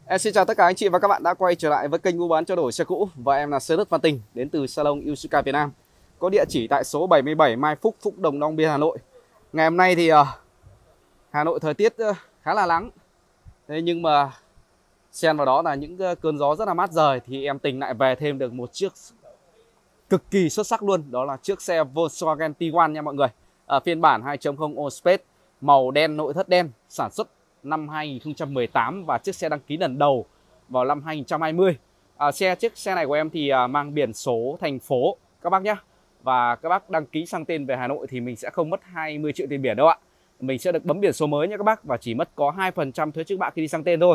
Em xin chào tất cả anh chị và các bạn đã quay trở lại với kênh mua bán trao đổi xe cũ. Và em là Sơ Đức Văn Tình đến từ salon Yusuka Việt Nam, có địa chỉ tại số 77 Mai Phúc, Phúc Đồng, Long Biên, Hà Nội. Ngày hôm nay thì Hà Nội thời tiết khá là nắng. Thế nhưng mà xen vào đó là những cơn gió rất là mát rời, thì em Tình lại về thêm được một chiếc cực kỳ xuất sắc luôn. Đó là chiếc xe Volkswagen Tiguan nha mọi người. Phiên bản 2.0 Allspace, màu đen, nội thất đen, sản xuất năm 2018 và chiếc xe đăng ký lần đầu vào năm 2020. Chiếc xe này của em thì mang biển số thành phố các bác nhé. Và các bác đăng ký sang tên về Hà Nội thì mình sẽ không mất 20 triệu tiền biển đâu ạ. Mình sẽ được bấm biển số mới nha các bác, và chỉ mất có 2% thuế trước bạ khi đi sang tên thôi.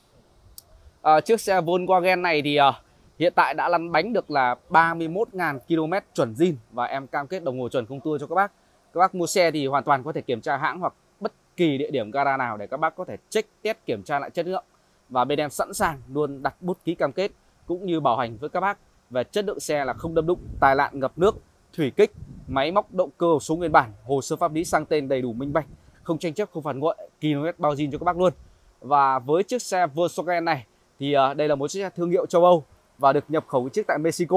Chiếc xe Volkswagen này thì hiện tại đã lăn bánh được là 31.000 km chuẩn zin, và em cam kết đồng hồ chuẩn không tua cho các bác. Các bác mua xe thì hoàn toàn có thể kiểm tra hãng hoặc bất kỳ địa điểm gara nào để các bác có thể check test kiểm tra lại chất lượng. Và bên em sẵn sàng luôn đặt bút ký cam kết cũng như bảo hành với các bác về chất lượng xe là không đâm đụng, tai nạn, ngập nước, thủy kích, máy móc, động cơ, số nguyên bản, hồ sơ pháp lý sang tên đầy đủ minh bạch, không tranh chấp, không phản nguội, km bao zin cho các bác luôn. Và với chiếc xe Volkswagen này thì đây là một chiếc xe thương hiệu châu Âu và được nhập khẩu chiếc tại Mexico.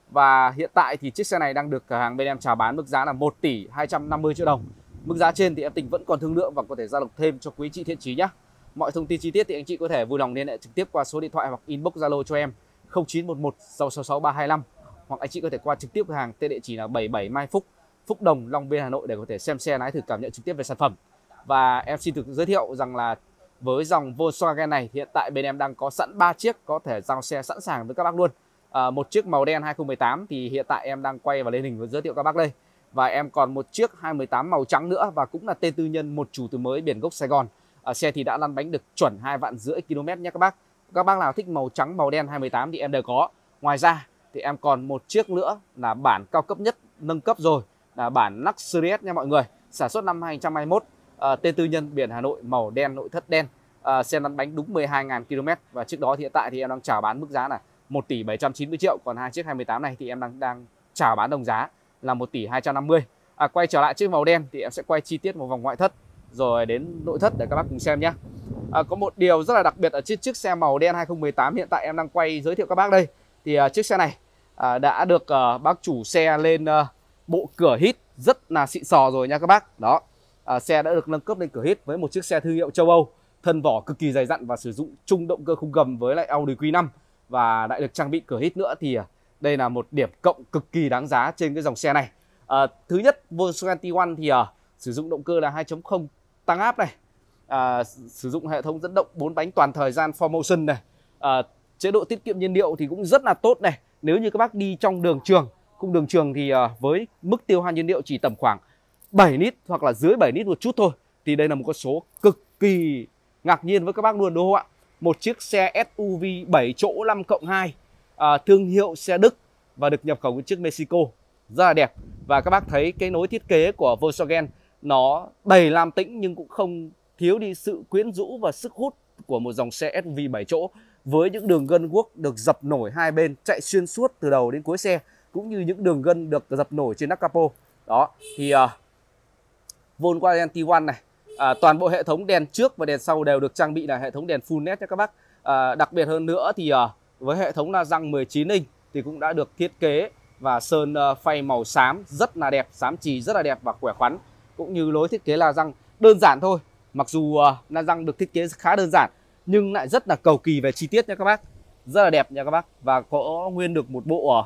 Và hiện tại thì chiếc xe này đang được cửa hàng bên em chào bán mức giá là 1 tỷ 250 triệu đồng. Mức giá trên thì em Tình vẫn còn thương lượng và có thể giao động thêm cho quý chị thiện chí nhé. Mọi thông tin chi tiết thì anh chị có thể vui lòng liên hệ trực tiếp qua số điện thoại hoặc inbox Zalo cho em 0911 666 325, hoặc anh chị có thể qua trực tiếp cửa hàng tên địa chỉ là 77 Mai Phúc, Phúc Đồng, Long Biên, Hà Nội để có thể xem xe, lái thử, cảm nhận trực tiếp về sản phẩm. Và em xin được giới thiệu rằng là với dòng Volkswagen này hiện tại bên em đang có sẵn 3 chiếc có thể giao xe sẵn sàng với các bác luôn. Một chiếc màu đen 2018 thì hiện tại em đang quay và lên hình và giới thiệu các bác đây. Và em còn một chiếc 2018 màu trắng nữa và cũng là tên tư nhân, một chủ từ mới, biển gốc Sài Gòn. Xe thì đã lăn bánh được chuẩn 2,5 vạn km nhé các bác. Các bác nào thích màu trắng, màu đen 2018 thì em đều có. Ngoài ra thì em còn một chiếc nữa là bản cao cấp nhất, nâng cấp rồi, là bản Luxurious nha mọi người, sản xuất năm 2021, tên tư nhân, biển Hà Nội, màu đen, nội thất đen. Xe lăn bánh đúng 12.000 km. Và trước đó thì hiện tại thì em đang chào bán mức giá là 1 tỷ 790 triệu. Còn hai chiếc 2018 này thì em đang chào bán đồng giá là 1 tỷ 250. Quay trở lại chiếc màu đen thì em sẽ quay chi tiết một vòng ngoại thất rồi đến nội thất để các bác cùng xem nhé. Có một điều rất là đặc biệt ở trên chiếc xe màu đen 2018 hiện tại em đang quay giới thiệu các bác đây. Thì chiếc xe này đã được bác chủ xe lên bộ cửa hít rất là xịn sò rồi nha các bác. Đó, xe đã được nâng cấp lên cửa hít với một chiếc xe thương hiệu châu Âu, thân vỏ cực kỳ dày dặn và sử dụng chung động cơ khung gầm với lại Audi Q5 và lại được trang bị cửa hít nữa. Thì đây là một điểm cộng cực kỳ đáng giá trên cái dòng xe này. Thứ nhất, Volkswagen Tiguan thì sử dụng động cơ là 2.0 tăng áp này, sử dụng hệ thống dẫn động 4 bánh toàn thời gian 4Motion này, chế độ tiết kiệm nhiên liệu thì cũng rất là tốt này. Nếu như các bác đi trong đường trường, cung đường trường thì với mức tiêu hao nhiên liệu chỉ tầm khoảng 7 lít hoặc là dưới 7 lít một chút thôi, thì đây là một con số cực kỳ ngạc nhiên với các bác luôn, đúng không ạ? Một chiếc xe SUV 7 chỗ 5+2, thương hiệu xe Đức và được nhập khẩu từ chiếc Mexico, rất là đẹp. Và các bác thấy cái nối thiết kế của Volkswagen nó đầy lam tĩnh nhưng cũng không thiếu đi sự quyến rũ và sức hút của một dòng xe SUV 7 chỗ, với những đường gân guốc được dập nổi hai bên chạy xuyên suốt từ đầu đến cuối xe, cũng như những đường gân được dập nổi trên nắp capo. Đó thì Volkswagen Tiguan này, toàn bộ hệ thống đèn trước và đèn sau đều được trang bị là hệ thống đèn full LED nha các bác. Đặc biệt hơn nữa thì với hệ thống la răng 19 inch thì cũng đã được thiết kế và sơn phay màu xám rất là đẹp, xám chì rất là đẹp và khỏe khoắn, cũng như lối thiết kế la răng đơn giản thôi. Mặc dù la răng được thiết kế khá đơn giản nhưng lại rất là cầu kỳ về chi tiết nha các bác, rất là đẹp nha các bác. Và có nguyên được một bộ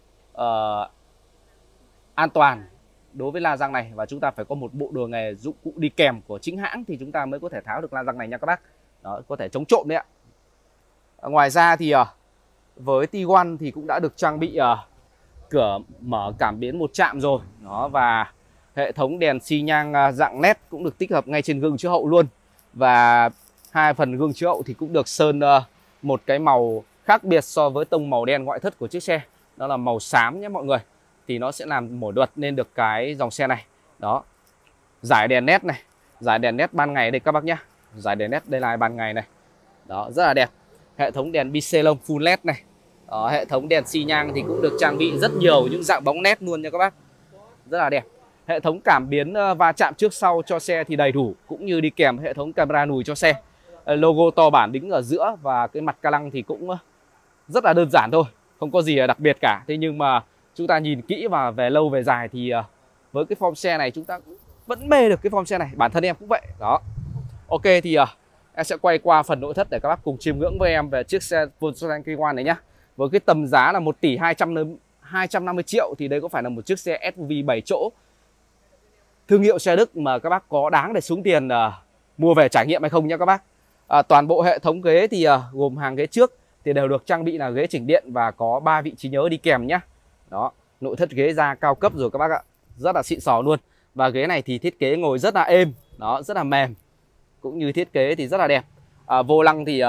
an toàn đối với la răng này, và chúng ta phải có một bộ đồ nghề dụng cụ đi kèm của chính hãng thì chúng ta mới có thể tháo được la răng này nha các bác. Đó, có thể chống trộm đấy ạ. Ngoài ra thì với Tiguan thì cũng đã được trang bị cửa mở cảm biến một chạm rồi. Đó, và hệ thống đèn xi nhang dạng LED cũng được tích hợp ngay trên gương chiếu hậu luôn. Và hai phần gương chiếu hậu thì cũng được sơn một cái màu khác biệt so với tông màu đen ngoại thất của chiếc xe, đó là màu xám nhé mọi người. Thì nó sẽ làm nổi bật lên được cái dòng xe này. Đó, dải đèn LED này, dải đèn LED ban ngày đây các bác nhé, dải đèn LED đây là ban ngày này. Đó, rất là đẹp. Hệ thống đèn bi-xe-lông full LED này. Đó, hệ thống đèn xi nhang thì cũng được trang bị rất nhiều những dạng bóng LED luôn nha các bác, rất là đẹp. Hệ thống cảm biến va chạm trước sau cho xe thì đầy đủ, cũng như đi kèm hệ thống camera lùi cho xe. logo to bản đính ở giữa, và cái mặt ca lăng thì cũng rất là đơn giản thôi, không có gì đặc biệt cả. Thế nhưng mà chúng ta nhìn kỹ và về lâu về dài thì với cái form xe này chúng ta cũng vẫn mê được cái form xe này, bản thân em cũng vậy đó. Ok, thì em sẽ quay qua phần nội thất để các bác cùng chiêm ngưỡng với em về chiếc xe Volkswagen Tiguan này nhá. Với cái tầm giá là 1 tỷ 250 triệu thì đây có phải là một chiếc xe SUV 7 chỗ thương hiệu xe Đức mà các bác có đáng để xuống tiền mua về trải nghiệm hay không nhá các bác. Toàn bộ hệ thống ghế thì gồm hàng ghế trước thì đều được trang bị là ghế chỉnh điện và có 3 vị trí nhớ đi kèm nhá. Đó, nội thất ghế da cao cấp rồi các bác ạ, rất là xịn sò luôn. Và ghế này thì thiết kế ngồi rất là êm, đó, rất là mềm, cũng như thiết kế thì rất là đẹp. Vô lăng thì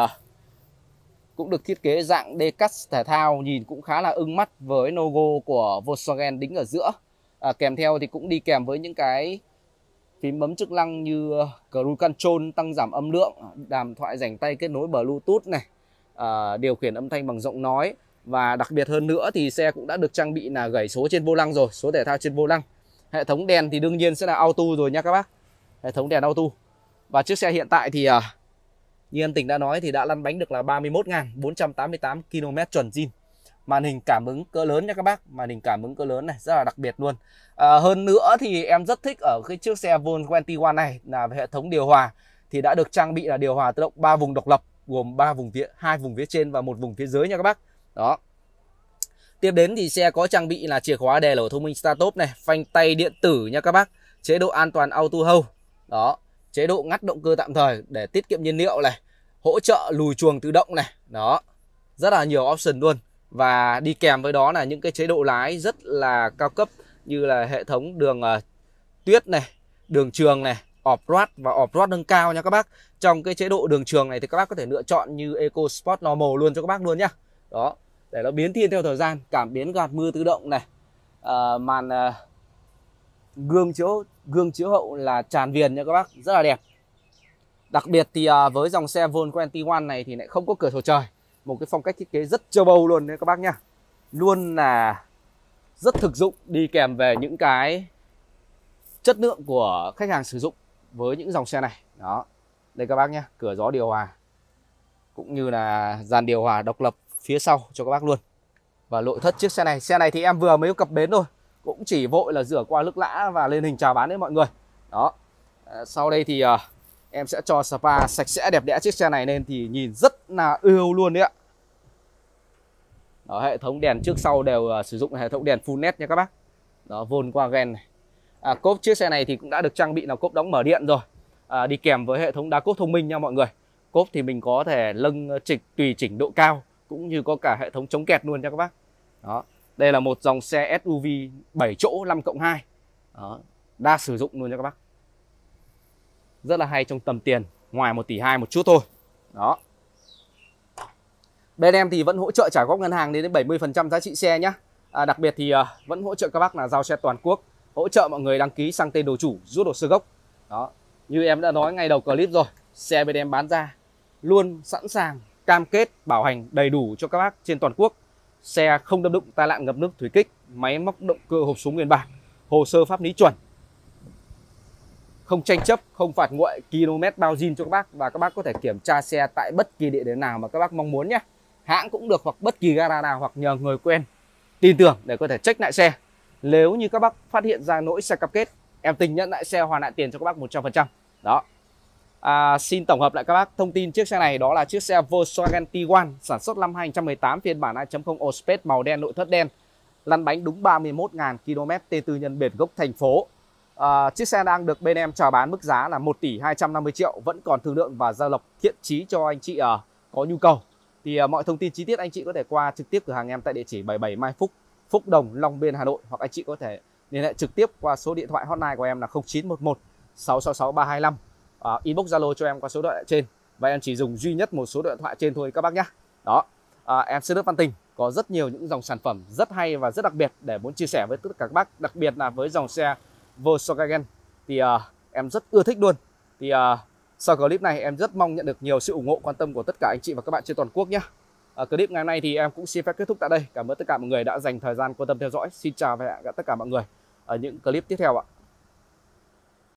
cũng được thiết kế dạng D-Cast thể thao, nhìn cũng khá là ưng mắt với logo của Volkswagen đính ở giữa. Kèm theo thì cũng đi kèm với những cái phím bấm chức năng như Cruise Control, tăng giảm âm lượng, đàm thoại rảnh tay kết nối Bluetooth này, điều khiển âm thanh bằng giọng nói. Và đặc biệt hơn nữa thì xe cũng đã được trang bị là gảy số trên vô lăng rồi, số thể thao trên vô lăng. Hệ thống đèn thì đương nhiên sẽ là auto rồi nha các bác, hệ thống đèn auto. Và chiếc xe hiện tại thì như em Tình đã nói thì đã lăn bánh được là 31.488 km chuẩn zin. Màn hình cảm ứng cỡ lớn nha các bác, màn hình cảm ứng cỡ lớn này rất là đặc biệt luôn. Hơn nữa thì em rất thích ở cái chiếc xe Volkswagen Tiguan này là hệ thống điều hòa thì đã được trang bị là điều hòa tự động 3 vùng độc lập, gồm 3 vùng phía, 2 vùng phía trên và 1 vùng phía dưới nha các bác. Đó. Tiếp đến thì xe có trang bị là chìa khóa đèn lỗ thông minh Start Stop này, phanh tay điện tử nha các bác, chế độ an toàn auto hold. Đó, chế độ ngắt động cơ tạm thời để tiết kiệm nhiên liệu này, hỗ trợ lùi chuồng tự động này. Đó, rất là nhiều option luôn. Và đi kèm với đó là những cái chế độ lái rất là cao cấp như là hệ thống đường tuyết này, đường trường này, off-road và off-road nâng cao nha các bác. Trong cái chế độ đường trường này thì các bác có thể lựa chọn như Eco Sport Normal luôn cho các bác luôn nhá. Đó, để nó biến thiên theo thời gian, cảm biến gạt mưa tự động này, màn gương chiếu hậu là tràn viền nha các bác, rất là đẹp. Đặc biệt thì với dòng xe Volkswagen Tiguan này thì lại không có cửa sổ trời, một cái phong cách thiết kế rất châu Âu luôn đấy các bác nhá, luôn là rất thực dụng, đi kèm về những cái chất lượng của khách hàng sử dụng với những dòng xe này. Đó, đây các bác nhá, cửa gió điều hòa cũng như là dàn điều hòa độc lập phía sau cho các bác luôn. Và nội thất chiếc xe này thì em vừa mới cập bến thôi, cũng chỉ vội là rửa qua nước lã và lên hình chào bán đấy mọi người. Đó, sau đây thì em sẽ cho spa sạch sẽ đẹp đẽ chiếc xe này lên thì nhìn rất là ưu luôn đấy ạ. Đó, hệ thống đèn trước sau đều sử dụng hệ thống đèn full LED nha các bác. Đó, Volkswagen này. Cốp chiếc xe này thì cũng đã được trang bị là cốp đóng mở điện rồi, đi kèm với hệ thống đá cốp thông minh nha mọi người. Cốp thì mình có thể lâng tùy chỉnh độ cao, cũng như có cả hệ thống chống kẹt luôn nha các bác. Đó, đây là một dòng xe SUV 7 chỗ 5+2. Đó, đa sử dụng luôn nha các bác, rất là hay trong tầm tiền ngoài 1 tỷ 2 một chút thôi. Đó, bên em thì vẫn hỗ trợ trả góp ngân hàng đến 70% giá trị xe nhé. Đặc biệt thì vẫn hỗ trợ các bác là giao xe toàn quốc, hỗ trợ mọi người đăng ký sang tên đồ chủ, rút hồ sơ gốc. Đó, như em đã nói ngay đầu clip rồi, xe bên em bán ra luôn sẵn sàng cam kết bảo hành đầy đủ cho các bác trên toàn quốc. Xe không đâm đụng, tai nạn, ngập nước, thủy kích, máy móc động cơ, hộp số nguyên bản, hồ sơ pháp lý chuẩn, không tranh chấp, không phạt nguội, km bao zin cho các bác. Và các bác có thể kiểm tra xe tại bất kỳ địa điểm nào mà các bác mong muốn nhé. Hãng cũng được, hoặc bất kỳ gara nào, hoặc nhờ người quen tin tưởng để có thể check lại xe. Nếu như các bác phát hiện ra lỗi xe cam kết, em Tình nhận lại xe, hoàn lại tiền cho các bác 100%. Đó. Xin tổng hợp lại các bác thông tin chiếc xe này, đó là chiếc xe Volkswagen Tiguan sản xuất năm 2018, phiên bản 2.0 Allspace, màu đen, nội thất đen, lăn bánh đúng 31.000 km, T4 nhân bền gốc thành phố. Chiếc xe đang được bên em chào bán mức giá là 1 tỷ 250 triệu, vẫn còn thương lượng và giao lộc thiện chí cho anh chị có nhu cầu. Thì mọi thông tin chi tiết anh chị có thể qua trực tiếp cửa hàng em tại địa chỉ 77 Mai Phúc, Phúc Đồng, Long Biên, Hà Nội, hoặc anh chị có thể liên hệ trực tiếp qua số điện thoại hotline của em là 0911 666 325. Inbox Zalo cho em qua số điện thoại trên, và em chỉ dùng duy nhất một số điện thoại trên thôi các bác nhé. Đó, em Xe Đức Văn Tình có rất nhiều những dòng sản phẩm rất hay và rất đặc biệt để muốn chia sẻ với tất cả các bác, đặc biệt là với dòng xe Volkswagen thì em rất ưa thích luôn. Thì sau clip này em rất mong nhận được nhiều sự ủng hộ, quan tâm của tất cả anh chị và các bạn trên toàn quốc nhé. Clip ngày hôm nay thì em cũng xin phép kết thúc tại đây. Cảm ơn tất cả mọi người đã dành thời gian quan tâm theo dõi. Xin chào và hẹn gặp tất cả mọi người ở những clip tiếp theo ạ.